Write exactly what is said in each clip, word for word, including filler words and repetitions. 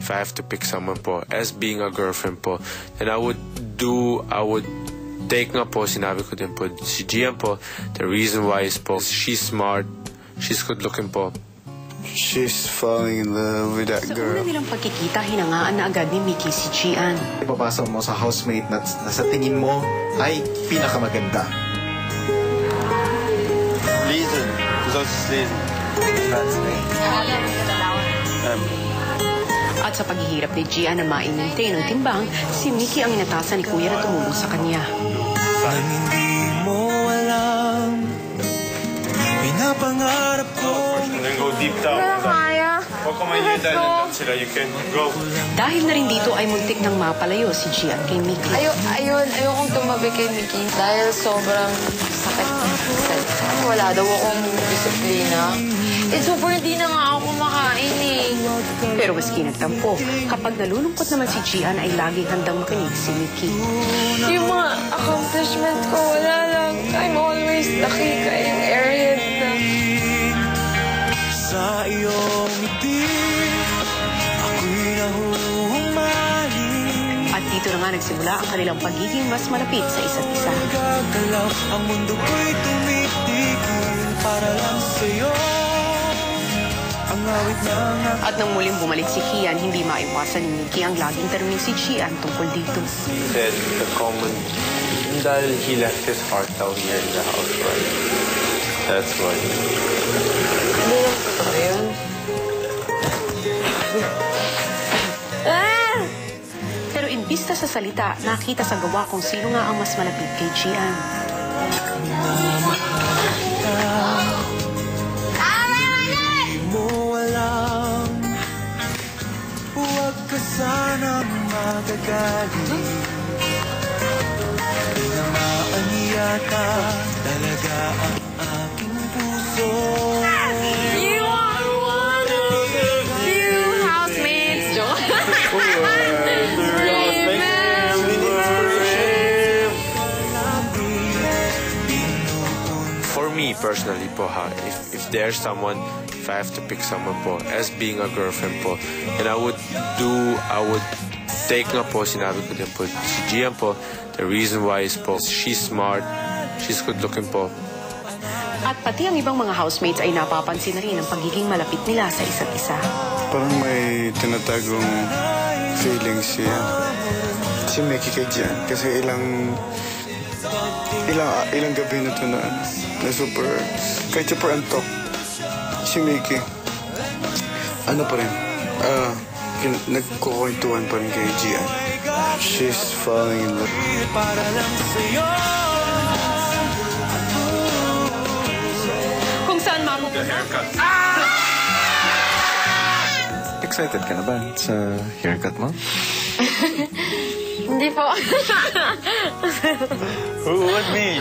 if I have to pick someone po, as being a girlfriend po, then I would do, I would take nga po, sinabi ko din po, si Gian po, the reason why is po, she's smart, she's good looking po. She's falling in love with that girl. Sa una nilang pagkikita, hinangaan na agad ni Mickey si Gian. Ipapasok mo sa housemate na, na sa tingin mo ay pinakamaganda. Listen, du sollst es lesen. Um. At sa paghihirap ni Gian na ma-maintain ang timbang, si Mickey ang inatasan ni Kuya na tumulong sa kanya. Nang hindi mo alam, pinapangarap ko. And then go deep down. Huwag ka mahilit dahil nandun sila. You can go. Dahil na rin dito ay muntik nang mapalayo si Gian kay Mickey. Ayo, ayun, ayokong tumabi kay Mickey dahil sobrang sakit. Wala daw akong disiplina. Eh, super hindi na nga ako kumakain eh. Pero maski nagtampo, kapag nalulungkot naman si Gian ay laging handang makinig si Mickey. Yung mga accomplishment ko, wala lang. I'm always nakika yung areas na... Sa iyong ngiti, ako'y nahuhumaling. At dito na nga nagsimula ang kanilang pagiging mas malapit sa isa't isa. Nagagalaw, ang mundo ko'y tumitigil para lang sa'yo. Ang awit na nga. At nang muling bumalik si Kian, hindi maiwasan ni Mickey ang laging tanong si Gian tungkol dito. Then the common, dahil he left his heart down here in the house, right? That's why. Hindi lang po ba yun? Ah! Pero imbista sa salita, nakita sa gawa kung sino nga ang mas malapit kay Gian. Sanang magagaling. Tinamaan yata talaga ang aking puso. You are one of the few housemates, Joe. For me personally po ha, if, if there's someone, if I have to pick someone po, as being a girlfriend po, then I would do, I would take nga po, sinabi ko din po, si Gian po, the reason why is po, she's smart, she's good looking po. At pati ang ibang mga housemates ay napapansin na rin ang pagiging malapit nila sa isa't isa. Parang may tinatagong feelings siya. Si Mickey kay Gian. Kasi ilang, ilang, ilang gabi na ito na, na super, kahit super antok. Si Mickey, ano pa rin, ah, uh, nagkukwentuhan pa rin kay Gian. She's falling in love. Para lang sa'yo. Kung saan mapupunta? Haircut. Excited ka na ba sa haircut mo? Hindi po. Who would be?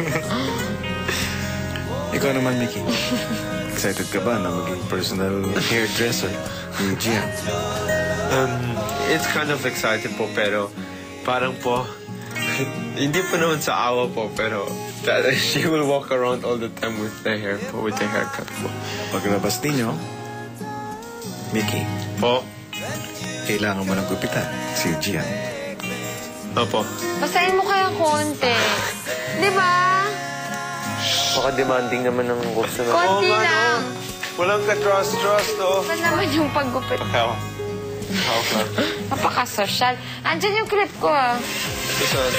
Ikaw naman, Mickey. Excited ka ba na maging personal hairdresser ni Gian? Um, it's kind of exciting po, pero parang po, hindi po naman sa awa po, pero she will walk around all the time with the hair po, with the haircut po. Paglabas ninyo, Mickey, Po? kailangan mo ng gupitan si Gian. Opo. Basahin mo kaya konti. Di ba? Baka demanding naman ng gusto na. Konti lang. Walang ka-trust-trust, oh. Saan naman yung paggupit? Hawak. Hawak lang. Napaka-social. Andyan yung clip ko, ah. Ito saan?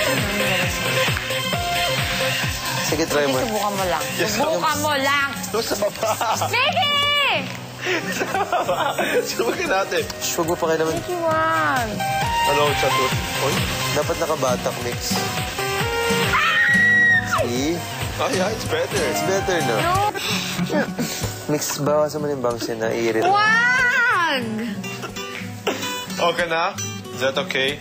Sige, try mo. Subukan mo lang. Subukan mo lang. Ito sa baba. Mickey! Sa baba. Subukan natin. Huwag mo pa kayo naman. Mickey, wag. Hello, chato. Oy. Dapat nakabatak, Mix. See? Oh, yeah, it's better. It's better, no? No. Mix, bawasan mo yung bangs yan na i-irrit. Wag! Okay na? Is that okay?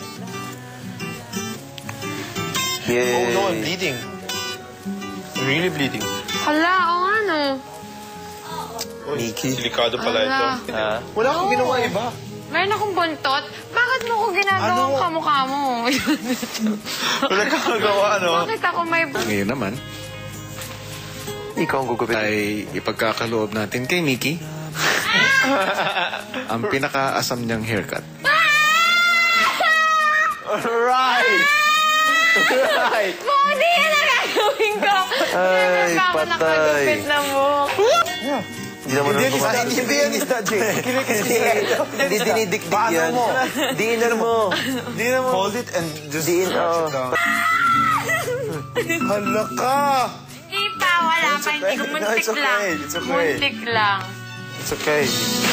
Yeah. Oh, no, I'm bleeding. I'm really bleeding. Hala, o ano? Mickey. Delikado pala ito. Ha? Wala akong ginawa iba. Meron akong buntot. Bakit mo ko ginagawang Ano? kamukha mo? Wala kang nagawa, ano? Bakit ako may... Ngayon naman, Ikaw ang gugupit. ay ipagkakaloob natin kay Mickey. Ah! Ang pinaka-asam niyang haircut. Right! Right! Hindi yan ang gagawin ko. Ay, Never pa ako patay. nakagupit na buhok. Hindi naman Hindi naman yan is kumakas. hindi yan is that Jay. Hindi dinidikdik yan. mo? Diinan mo. Diinan mo. Hold it and just Diin, scratch oh. it down. Hala ka! Hindi pa, wala pa. Hindi ko muntik It's okay, lang. it's okay. Muntik lang. It's okay.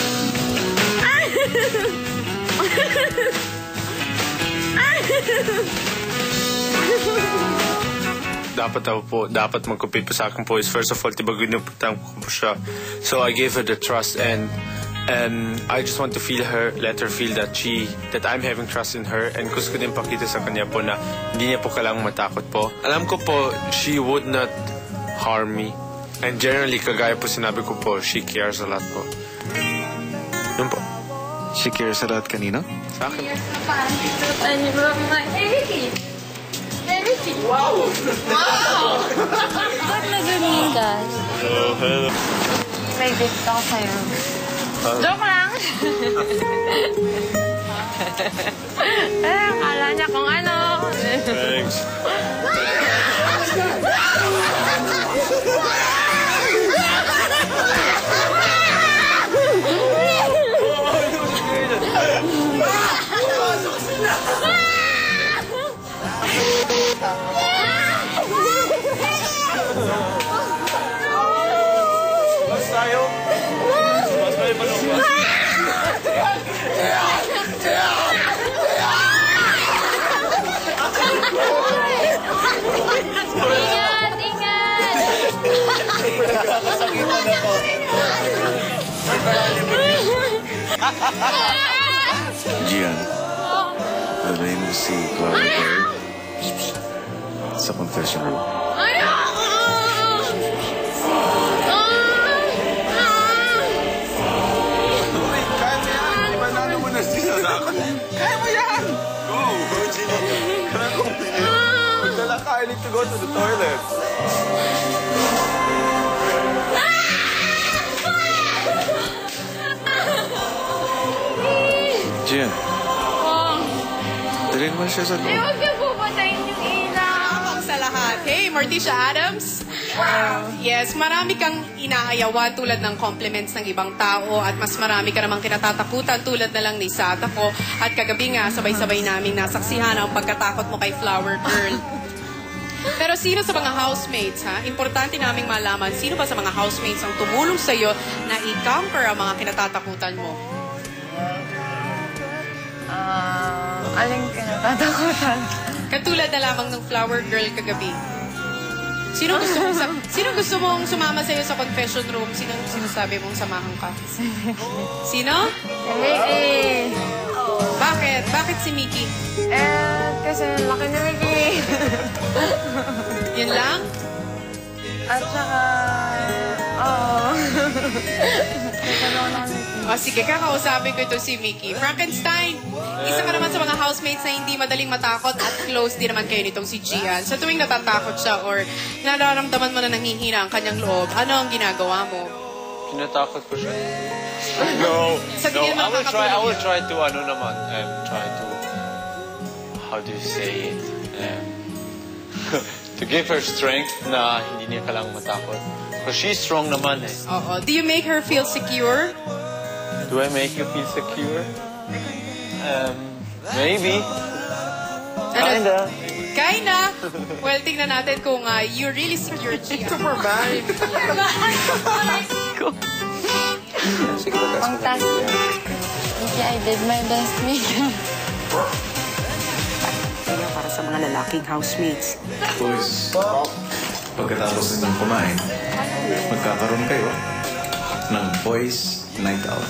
Dapat daw po, dapat magkupit po sa akin po is first of all, diba ginupitan ko po siya. So I gave her the trust and and I just want to feel her, let her feel that she, that I'm having trust in her and gusto ko din pakita sa kanya po na hindi niya po kailangang matakot po. Alam ko po, she would not harm me. And generally, kagaya po sinabi ko po, she cares a lot po. Yun po. She cares a lot kanino? Sa akin. Ano ba, ma? Eric! Eric! Wow! Wow! Ba't na ganun ka? Hello, hello. May gift ako sa'yo. Joke lang! Eh, akala niya kung ano. Thanks. Mas tayo. Mas tayo pa nung mas. Ingat! Ingat! Gian, dalhin mo si Chloe Bird sa confession room. Ipanalo mo na siya sa ako. Kaya mo yan! Go! Go, Gino. Kaya kong dala ka, I need to go to the toilet. Gian, dalhin mo siya sa loob. Huwag niyo pupatayin yung ilaw. Ang sa lahat. Hey, Morticia Adams. Yes, marami kang inaayawan tulad ng compliments ng ibang tao at mas marami ka namang kinatatakutan tulad na lang ni Sata ko. At kagabi nga, sabay-sabay namin nasaksihan ang pagkatakot mo kay Flower Girl. Pero sino sa mga housemates, ha? Importante naming malaman, sino ba sa mga housemates ang tumulong sa'yo na i-conquer ang mga kinatatakutan mo? Ah, aling kinatatakutan. Katulad na lamang ng Flower Girl kagabi. Sino gusto mong, sa- sino gusto mong sumama sa'yo sa confession room? Sino sinasabi mong samahan ka? Sino? Mickey! Bakit? Bakit si Mickey? Eh, kasi laki ni Mickey. Yun lang? At saka, oo. Nagkaroon ako ng O sige, kakausapin ko ito si Mickey. Frankenstein, isa ka naman sa mga housemates na hindi madaling matakot at close din naman kayo nitong si Gian. Sa tuwing natatakot siya or nararamdaman mo na nanghihina ang kanyang loob, ano ang ginagawa mo? Kinatakot ko siya. No, Sa no, tingin mo I will try, I nakakatulong will yun? try to, ano naman, um, try to, how do you say it? Um, to give her strength na hindi niya kailangang matakot. Because she's strong naman eh. Oo. Do you make her feel secure? Do I make you feel secure? Um, maybe. Kinda. Kinda. Well, tingnan natin kung uh, you're really secure, Gian. Superman! Ang task. Mickey, I did my best, Mickey. Kaya para sa mga lalaking housemates. Boys, pagkatapos ninyong kumain, magkakaroon kayo ng boys night out.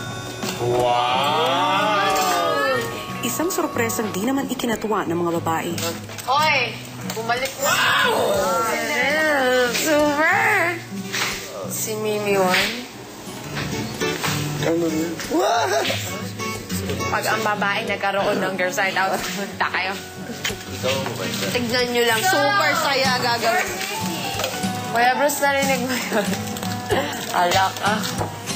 Isang sorpresang di naman ikinatuwa ng mga babae. Hoy! Bumalik na. Wow! Super! Si Mimi One. Ano yun? Pag ang babae nagkaroon ng girls night out, punta kayo. Tignan nyo lang, super saya gagawin. Kuya Bruce, narinig mo yun? Alak ah.